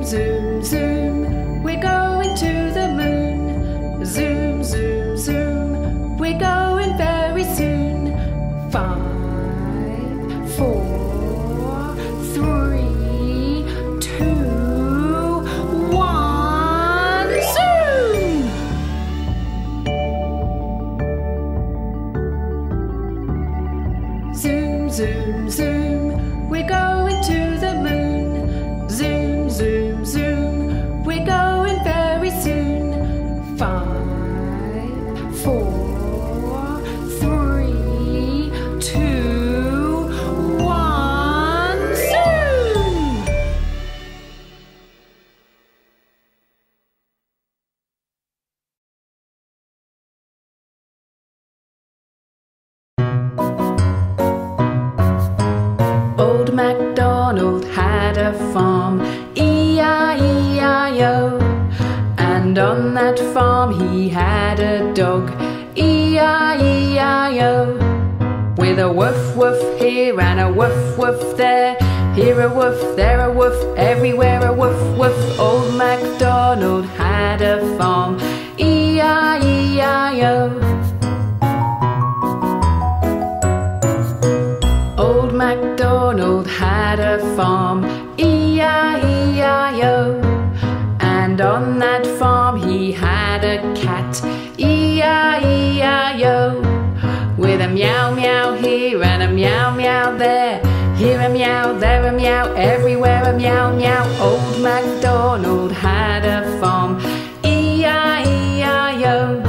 zoom, zoom, we're going to the moon. Zoom, zoom, zoom, we're going very soon. 5, 4, 3, 2, 1, zoom! Zoom, zoom, zoom, we're going to the moon. Zoom, zoom, zoom, we're going very soon. 5, 4, 3, 2, 1, zoom! Old MacDonald had a farm, E-I-E-I-O. And on that farm he had a dog, E-I-E-I-O. With a woof woof here and a woof woof there, here a woof, there a woof, everywhere a woof woof. Old MacDonald had a farm, E-I-E-I-O. Old MacDonald had a farm, E-I-E-I-O. And on that farm he had a cat, E-I-E-I-O. With a meow meow here and a meow meow there, here a meow, there a meow, everywhere a meow meow. Old MacDonald had a farm, E-I-E-I-O.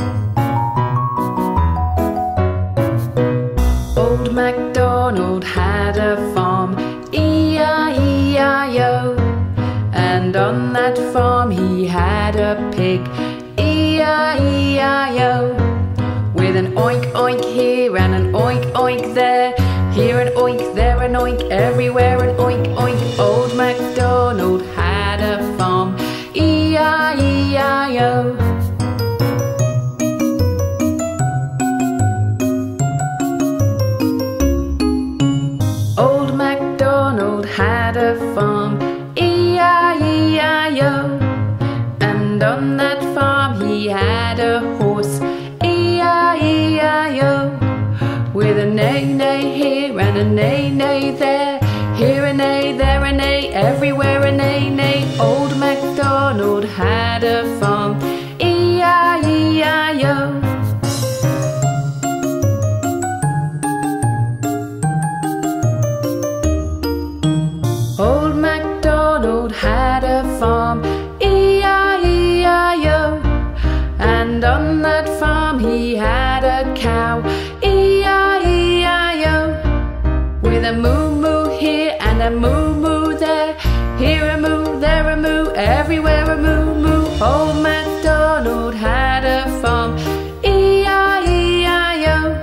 Old MacDonald had a farm, E-I-E-I-O. And on that farm he had a pig, E-I-E-I-O. With an oink oink here and an oink oink there, here an oink, there an oink, everywhere an oink oink. Old MacDonald had a farm, E-I-E-I-O. Old MacDonald had a farm, E-I-E-I-O. And on that farm he had a horse, E-I-E-I-O. With a neigh-neigh here and a neigh-neigh there, here a neigh, there a neigh, everywhere a neigh-neigh. Old MacDonald had a farm, E-I-E-I-O. Old MacDonald had a farm, E-I-E-I-O. And on that farm he had a cow, E-I-E-I-O. With a moo-moo here and a moo-moo there, here a moo, there a moo, everywhere a moo-moo. Old MacDonald had a farm, E-I-E-I-O.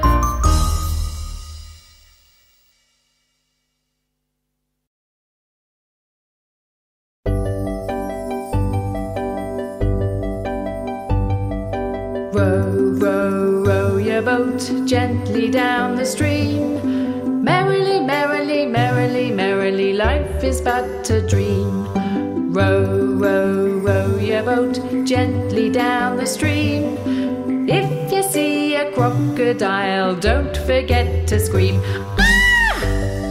Row, row, row your boat gently down the stream. Merrily, merrily, merrily, merrily, life is but a dream. Row, row, row your boat gently down the stream. If you see a crocodile, don't forget to scream. Ah!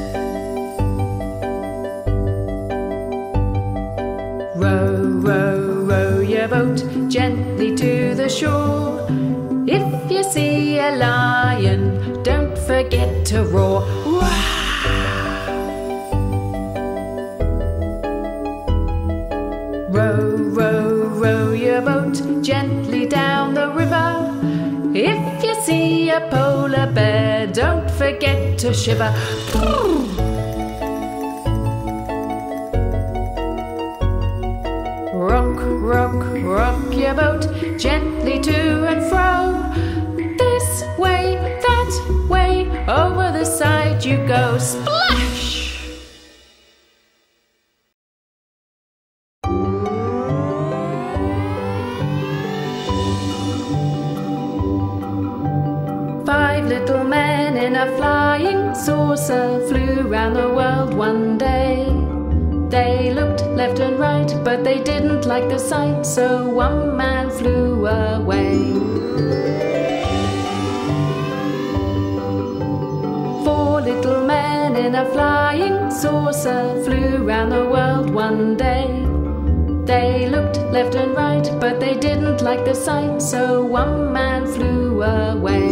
Row, row, row your boat gently to the shore. If you see a lion, don't forget to roar. Row, row, row your boat gently down the river. If you see a polar bear, don't forget to shiver. Rock, rock, rock your boat gently to and fro. This way, that way, over the side you go. Splash! 5 little men in a flying saucer flew round the world one day. They looked left and right, but they didn't like the sight, so one man flew away. 4 little men in a flying saucer flew round the world one day. They looked left and right, but they didn't like the sight, so one man flew away.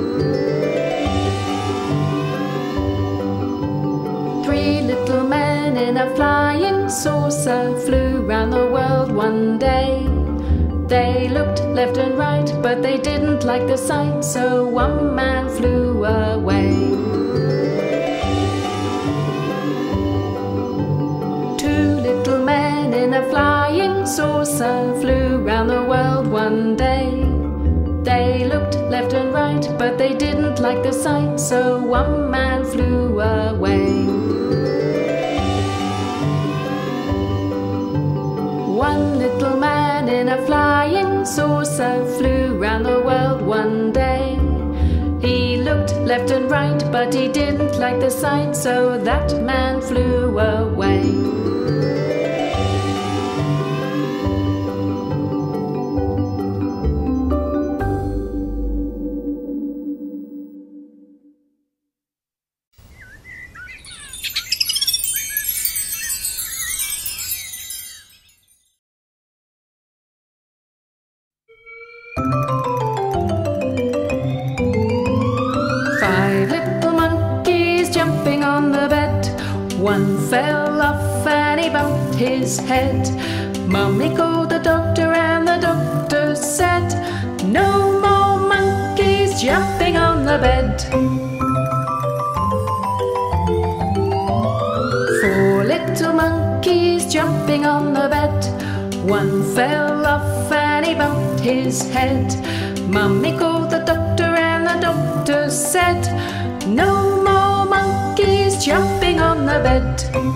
3 little men in a flying saucer flew round the world one day. They looked left and right, but they didn't like the sight, so one man flew away. 2 little men in a flying saucer flew round the world one day. They looked left and right, but they didn't like the sight, so one man flew away. 1 little man in a flying saucer flew round the world one day. He looked left and right, but he didn't like the sight, so that man flew away. One fell off and he bumped his head. Mummy called the doctor and the doctor said, "No more monkeys jumping on the bed." 4 little monkeys jumping on the bed. One fell off and he bumped his head. Mummy called the doctor and the doctor said, "No more monkeys jumping on the bed."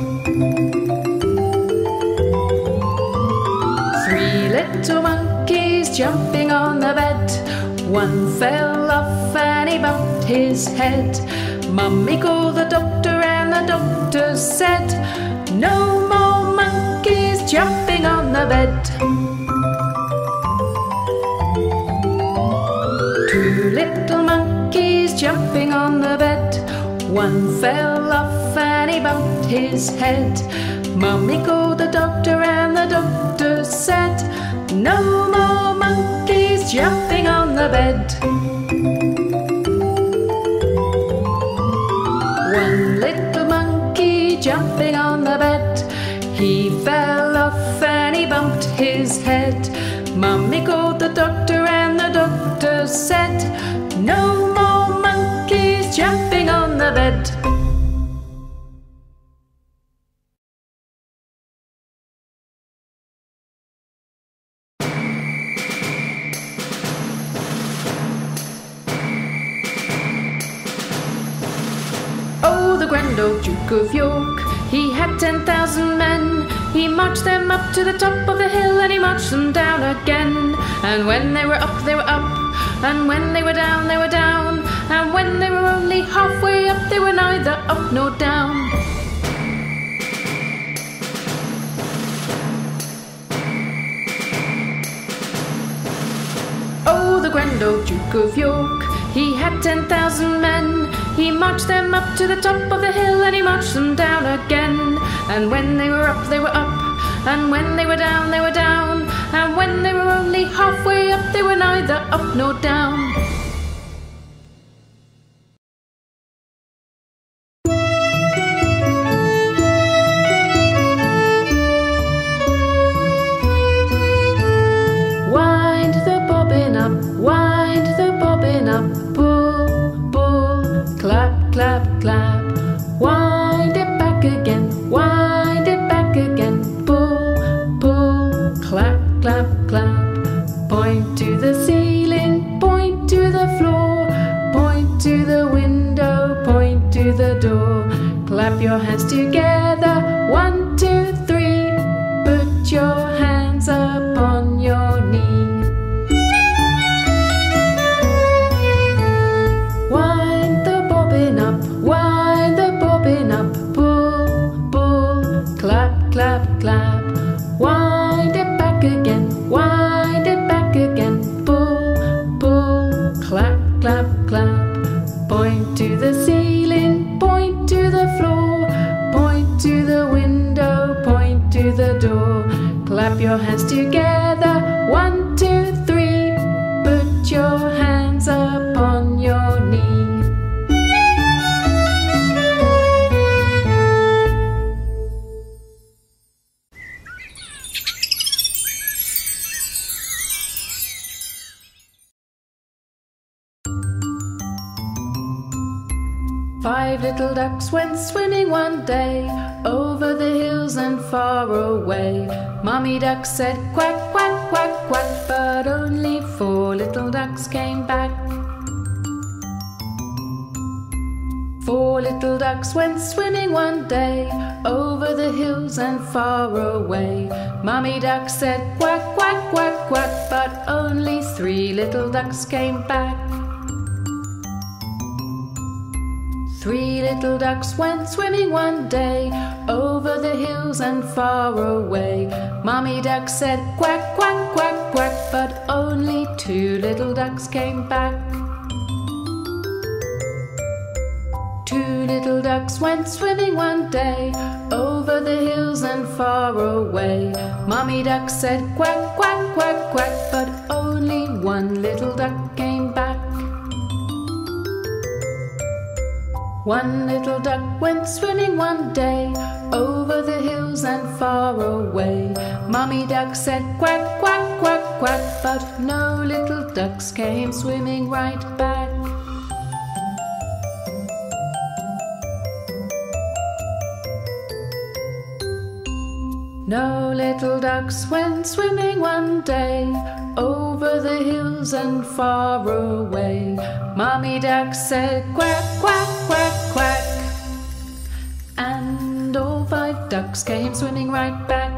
3 little monkeys jumping on the bed. One fell off and he bumped his head. Mummy called the doctor and the doctor said, "No more monkeys jumping on the bed." 2 little monkeys jumping on the bed. One fell off and he bumped his head. Mummy called the doctor and the doctor said, "No more monkeys jumping on the bed." 1 little monkey jumping on the bed. He fell off and he bumped his head. Mummy called the doctor and the doctor said, "No more monkeys jumping on the bed." Oh, the grand old Duke of York, he had 10,000 men. He marched them up to the top of the hill and he marched them down again. And when they were up, they were up. And when they were down, they were down. And when they were only halfway up, they were neither up nor down. Oh, the grand old Duke of York, he had 10,000 men. He marched them up to the top of the hill and he marched them down again. And when they were up, they were up. And when they were down, they were down. And when they were only halfway up, they were neither up nor down. Wind the bobbin up, wind the bobbin up. Pull, pull, clap, clap, clap. Wind it back again, wind it back again. Pull, pull, clap, clap, clap. Point to the ceiling, point to the floor. Point to the window, point to the door. Clap your hands together, 1, 2, 3. Put your hands upon your knee. Wind the bobbin up, wind the bobbin up. Pull, pull, clap, clap. clap. Wind it back again, wind it back again. Pull, pull, clap, clap, clap. Point to the ceiling, point to the floor, point to the window, point to the door. Clap your hands together, 1, 2, 3. Put your hands up on your knee. Five little ducks went swimming one day, over the hills and far away. Mummy duck said quack, quack, quack, quack, but only 4 little ducks came back. 4 little ducks went swimming one day, over the hills and far away. Mummy duck said quack, quack, quack, quack, but only 3 little ducks came back. 3 little ducks went swimming one day, over the hills and far away. Mummy duck said quack, quack, quack, quack, but only 2 little ducks came back. 2 little ducks went swimming one day, over the hills and far away. Mummy duck said quack, quack, quack, quack, but only 1 little duck came back. 1 little duck went swimming one day, over the hills and far away. Mummy duck said quack, quack, quack, quack, but no little ducks came swimming right back. No little ducks went swimming one day, over the hills and far away. Mummy duck said quack, quack, quack, quack, and all 5 ducks came swimming right back.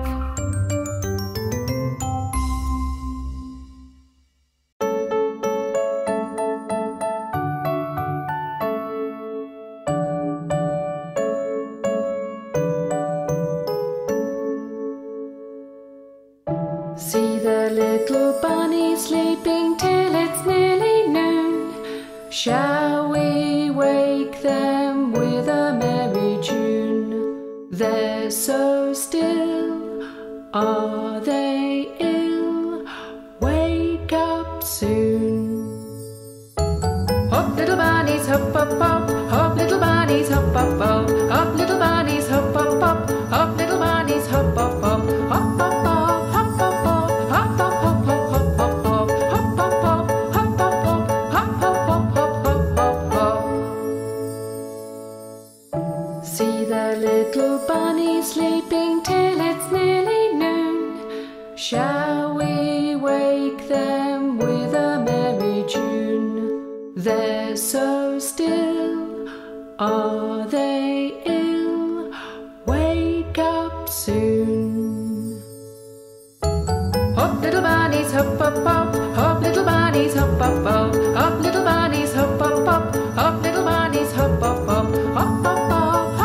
See the little bunnies sleeping till it's nearly noon. Shall we wake them with a merry tune? They're so still, are they ill? Wake up soon. Hop little bunnies, hop, hop, hop. Hop little bunnies, hop, hop, hop. Hop little bunnies, hop, hop, hop. Hop little bunnies, hop, hop, hop. Hop, hop, hop. Sleeping till it's nearly noon. Shall we wake them with a merry tune? They're so still, are they ill? Wake up soon. Hop little bunnies, hop, hop, hop. Hop little bunnies, hop, hop, hop. Hop little bunnies, hop, hop, hop. Hop little bunnies, hop, hop, hop. Hop, hop, hop.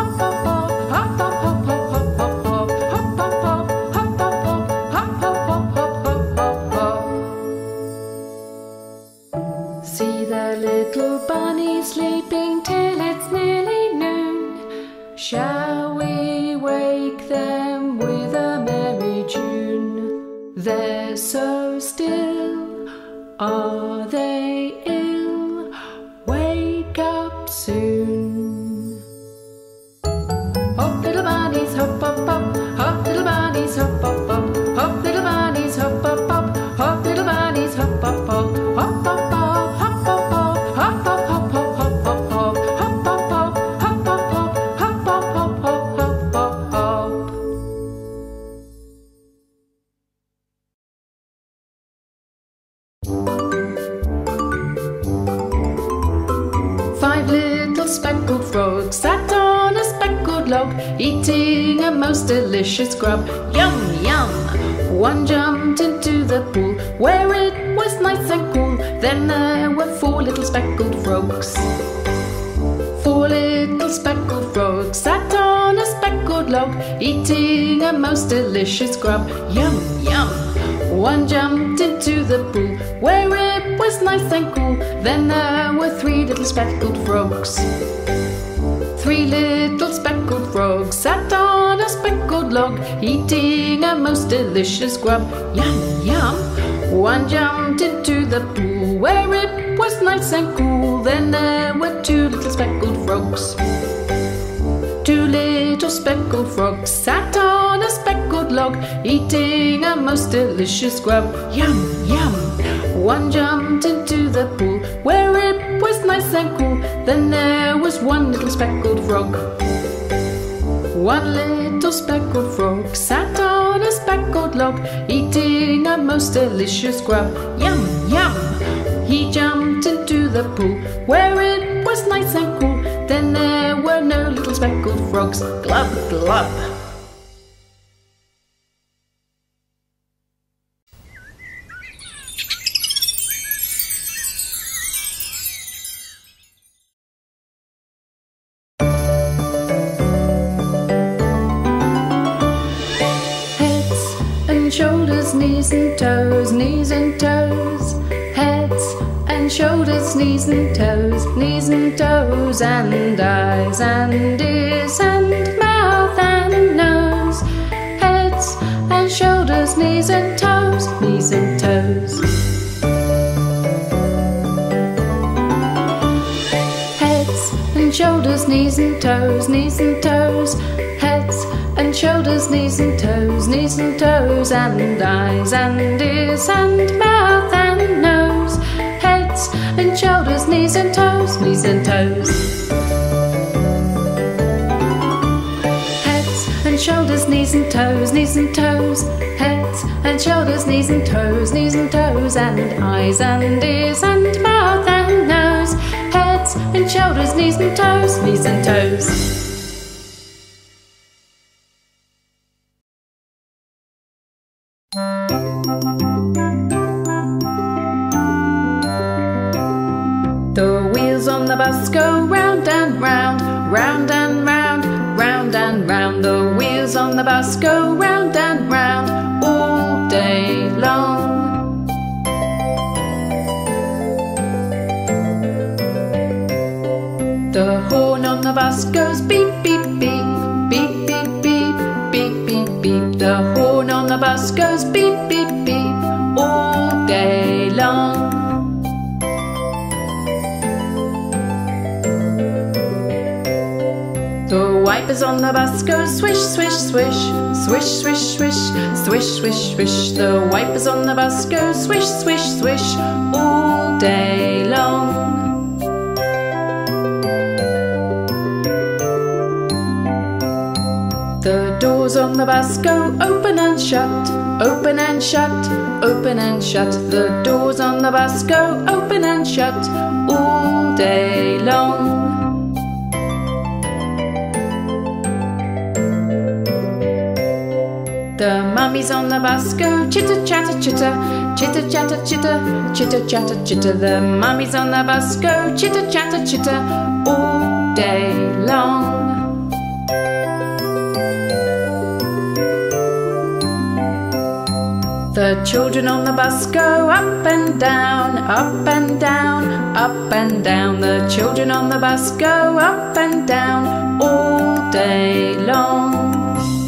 Sleeping till it's nearly noon. Shall we wake them with a merry tune? They're so still, are they ill? Wake up soon. Hop little bunnies, hop, hop, hop. Hop little bunnies, hop, hop, hop. Hop little bunnies, hop, hop, hop. Hop little bunnies, hop, hop, hop. Hop, hop, hop. Speckled frog sat on a speckled log, eating a most delicious grub. Yum, yum! One jumped into the pool, where it was nice and cool. Then there were 4 little speckled frogs. 4 little speckled frogs sat on a speckled log, eating a most delicious grub. Yum, yum. One jumped into the pool where it was nice and cool. Then there were 3 little speckled frogs. 3 little speckled frogs sat on a speckled log, eating a most delicious grub. Yum, yum. One jumped into the pool where it was nice and cool. Then there were 2 little speckled frogs. 2 little speckled frogs sat on a speckled log, eating a most delicious grub. Yum, yum. One jumped into the pool where it was nice and cool. Then there was 1 little speckled frog. 1 little speckled frog sat on a speckled log, eating a most delicious grub. Yum, yum. He jumped into the pool where it was nice and cool. Then there were no little speckled frogs. Glub, glub. Shoulders, knees and toes, knees and toes. Heads and shoulders, knees and toes, knees and toes. And eyes and ears and mouth and nose. Heads and shoulders, knees and toes, knees and toes. Heads and shoulders, knees and toes, knees and toes. Heads and shoulders, knees and toes, knees and toes. And eyes and ears and mouth and nose. Heads and shoulders, knees and toes, knees and toes. Heads and shoulders, knees and toes, knees and toes. Heads and shoulders, knees and toes, knees and toes. And eyes and ears and mouth and nose. Heads and shoulders, knees and toes, knees and toes. The wheels on the bus go round and round, round and round, round and round. The wheels on the bus go round and round all day long. The horn on the bus goes beep, beep, beep, beep, beep, beep, beep, beep, beep. The horn on the bus goes beep, beep, beep all day long. The wipers on the bus go swish, swish, swish, swish, swish, swish, swish, swish, swish. The wipers on the bus go swish, swish, swish all day long. The doors on the bus go open and shut, open and shut, open and shut. The doors on the bus go open and shut all day long. The mummies on the bus go chitter chatter chitter, chitter chatter chitter, chitter chatter chitter. The mummies on the bus go chitter chatter chitter all day long. The children on the bus go up and down, up and down, up and down. The children on the bus go up and down all day long.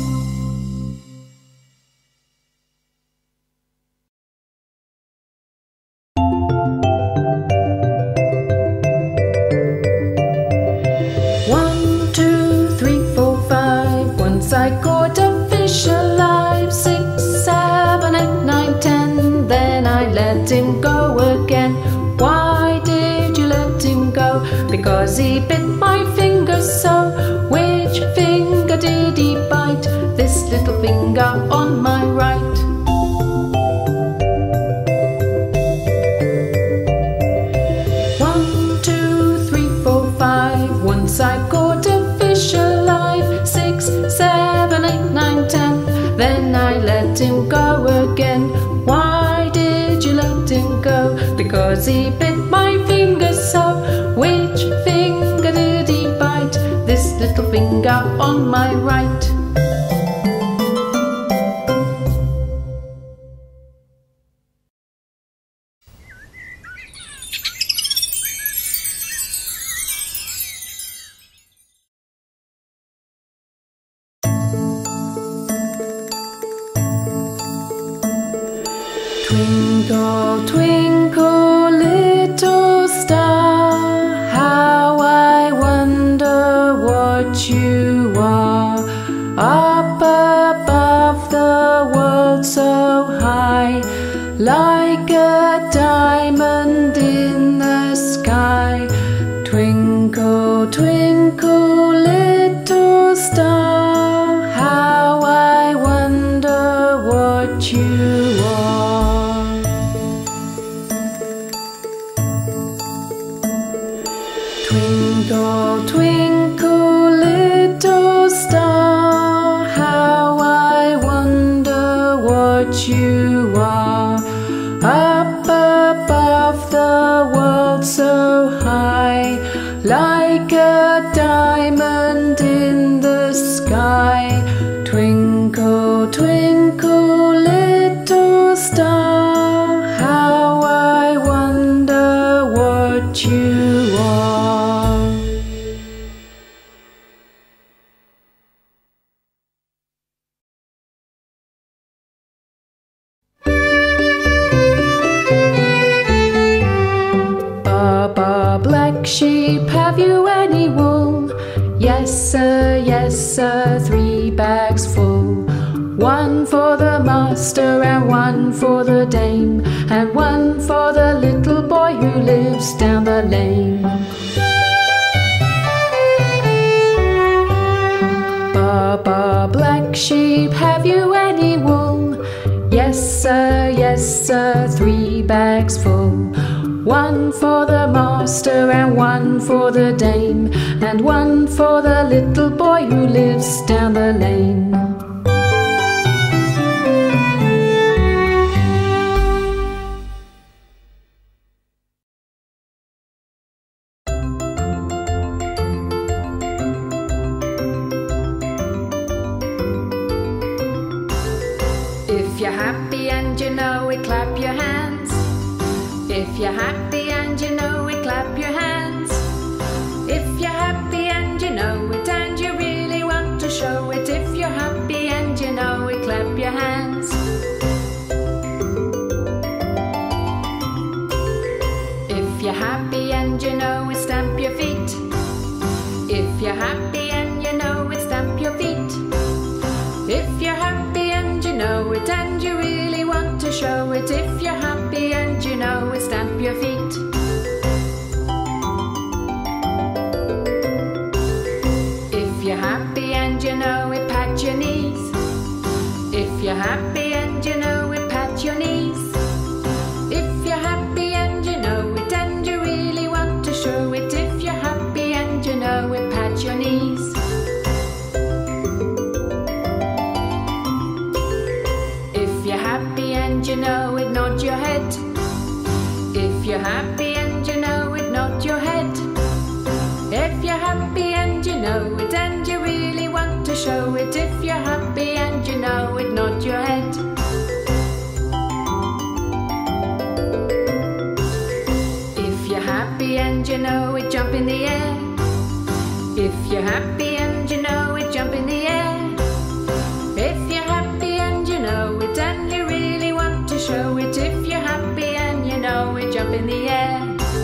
I caught a fish alive, 6, 7, 8, 9, 10. Then I let him go again. Why did you let him go? Because he bit my finger so. Which finger did he bite? This little finger on my right. One, two, three, four, five. Once I caught a fish alive, 6, 7, 8, 9, 10. Then I let him go again. Why did you let him go? Because he bit my finger so. Which finger did he bite? This little finger on my right. Twinkle, twinkle, little star, how I wonder what you are. Up above the world so high, like a diamond in the sky. Twinkle, twinkle, little star, how I wonder what you are. Twinkle, twinkle, little star, how I wonder what you are. Up above the world so high, like a diamond in the sky. Twinkle, twinkle, little star, how I wonder what you are. Baa Baa Black Sheep, have you any wool? Yes sir, 3 bags full. 1 for the master and 1 for the dame, and 1 for the little boy who lives down the lane. Baa Baa Black Sheep, have you any wool? Yes sir, 3 bags full. 1 for the master and 1 for the dame, and 1 for the little boy who lives down the lane. If you're happy and you know it, clap your hands. If you're happy and you know it, clap your hands. If you're happy and you know it and you really want to show it, if you're happy and you know it, clap your hands. If you're happy and you know it, stamp your feet. If you're happy and you know it, stamp your feet. If you're happy and you know it and you really want to show it, if you're happy and you know it, stamp your feet. If you're happy and you know it, pat your knees. If you're happy and you know it, pat your knees. If you're happy and you know it and you really want to show it, if you're happy and you know it, pat your knees. If you're happy and you know it, nod your head. If you're happy and you know it, nod your head. If you're happy and you know it and you really want to show it, if you're happy and you know it, nod your head. If you're happy and you know it, jump in the air. If you're happy and you know it, jump in the air. If you're happy and you know it and you really want to show it, if you're happy and you know it, jump in the air.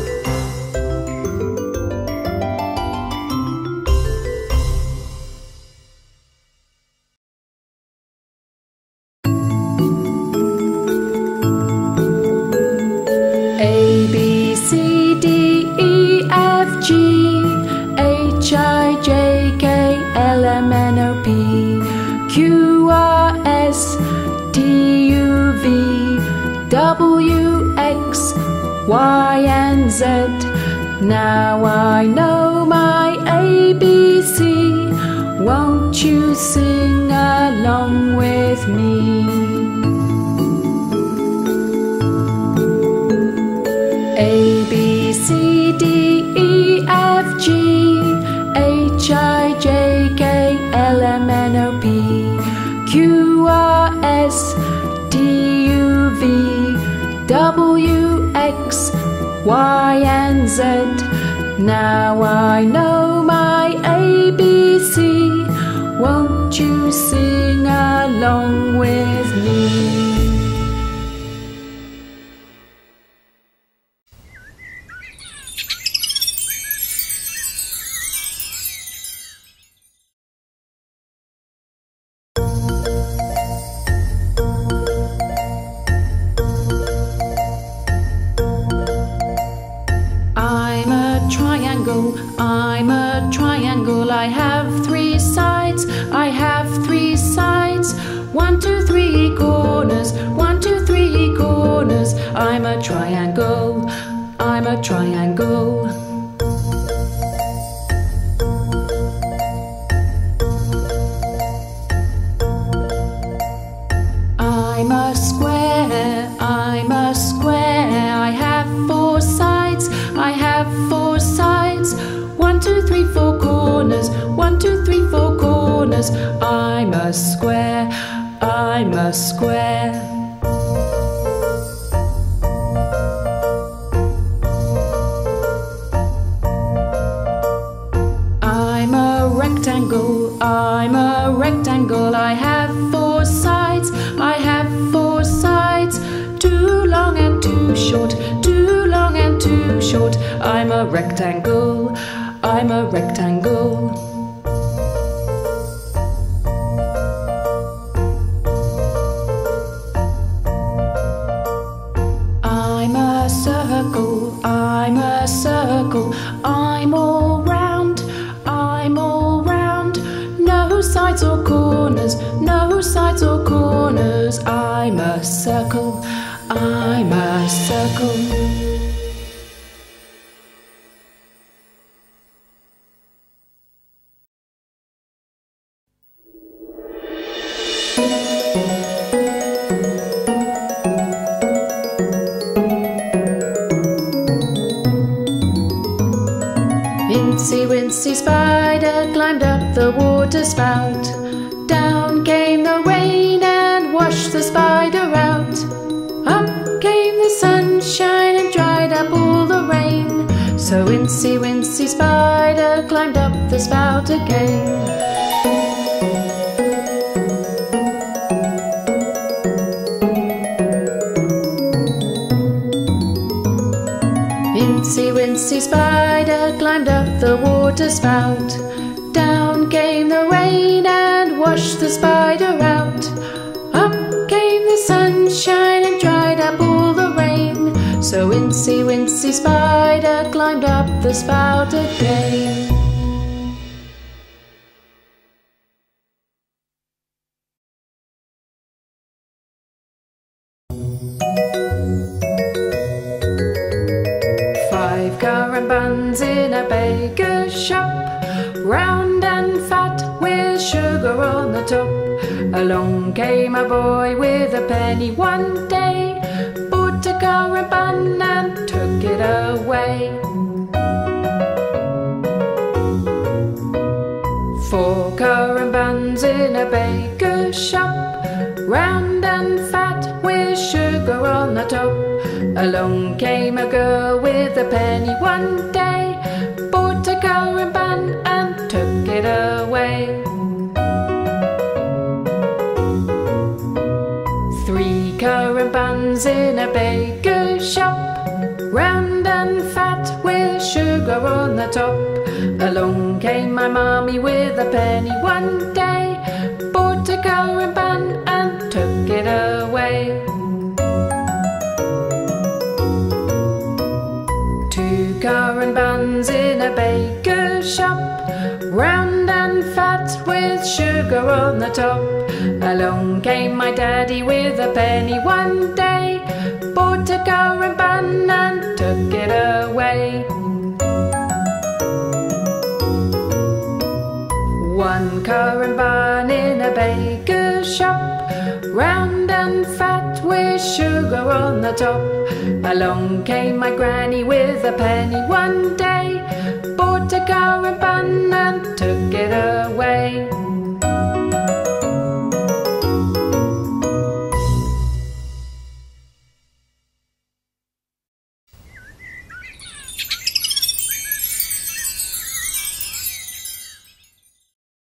A, B, C, D, E, F, G, H, I, J, K, L, M, N, O, P, Q, R, S, T, U, V, W, X, Y, and Z. Now I know my ABC. Won't you sing along with me? A, B, C, D, E, F, G, H, I, J, K, L, M, N, O, P, Q, R, S, T, U, V, W, X, Y, and Z. Now I know my ABC. Won't you sing along with me? a triangle, I'm a triangle. I'm a square, I'm a square. I have four sides, I have four sides. 1, 2, 3, 4 corners, 1, 2, 3, 4 corners. I'm a square, I'm a square. I'm a rectangle, I'm a rectangle. I have four sides, I have four sides. Too long and too short, too long and too short. I'm a rectangle, I'm a rectangle. I'm a circle, I'm a circle. I'm all round, I'm all round. No sides or corners, no sides or corners. I'm a circle, I'm a circle. Incy Wincy spider climbed up the water spout. Down came the rain and washed the spider out. Up came the sunshine and dried up all the rain. So Incy Wincy spider climbed up the spout again. Incy Wincy spider climbed up the water spout. Down came the rain and washed the spider out. Up came the sunshine and dried up all the rain. So Incy Wincy spider climbed up the spout again. Five currant buns in a baker's shop, round and fat with sugar on the top. Along came a boy with a penny one day, bought a currant bun and took it away. 4 currant buns in a baker's shop, round and fat with sugar on the top. Along came a girl with a penny one day, bought a currant bun and took it away. 3 currant buns in a baker's shop, round and fat with sugar on the top. Along came my mommy with a penny one day, bought a currant bun and took it away. 2 currant buns in a baker's shop, round and fat with sugar on the top. Along came my daddy with a penny one day, bought a currant bun and took it away. 1 currant bun in a baker's shop, round and fat with sugar on the top. Along came my granny with a penny one day, bought a currant bun and took it away.